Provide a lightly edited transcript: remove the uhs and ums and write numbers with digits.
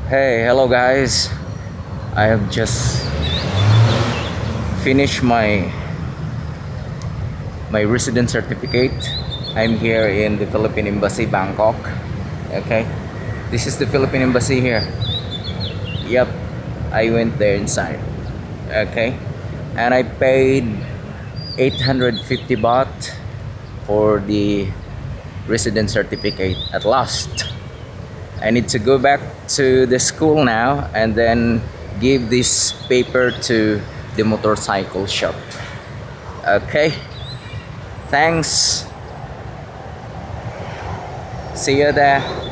Hey, hello guys. I have just finished my residence certificate. I'm here in the Philippine Embassy, Bangkok. Okay, this is the Philippine Embassy here. Yep, I went there inside. Okay, and I paid 850 baht for the residence certificate at last. I need to go back to the school now and then give this paper to the motorcycle shop. Okay, thanks. See you there.